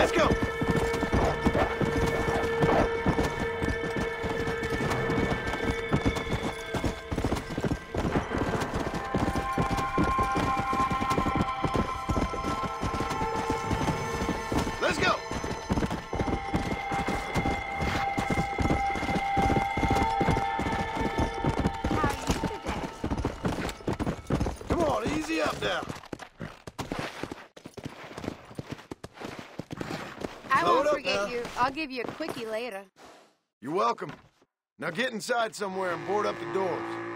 Let's go. Let's go. How are you today? Come on, easy up now. I Load won't up forget now. you. I'll give you a quickie later. You're welcome. Now get inside somewhere and board up the doors.